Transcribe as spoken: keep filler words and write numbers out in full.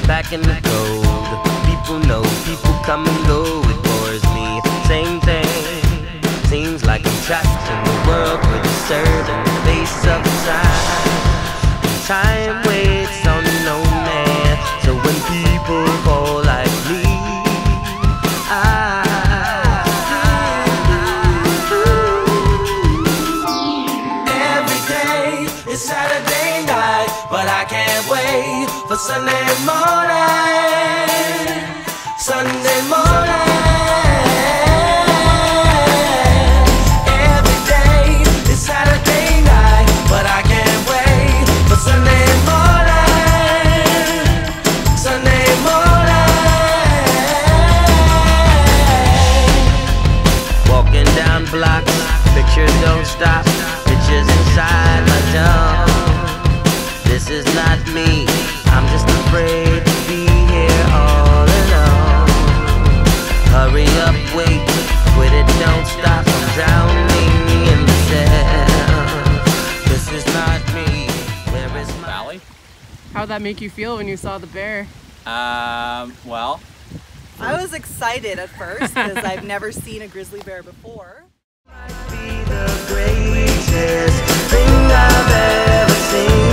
back in the cold. People know, people come and go, it bores me. Same thing, seems like I'm trapped in the world with a certain face of time. Time waits on no man, so when people fall like me, I every day is Saturday night, but I can't wait for Sunday morning. Sunday morning. Every day is Saturday night, but I can't wait for Sunday morning. Sunday morning. Walking down blocks, pictures don't stop. Pictures inside my dome. This is not me, I'm just afraid to be here all alone. Hurry up, wait, quit it, don't stop. I'm drowning in the sound. This is not me, where is my Valley? How'd that make you feel when you saw the bear? Um, well, I was excited at first because I've never seen a grizzly bear before. be the greatest thing I've ever seen.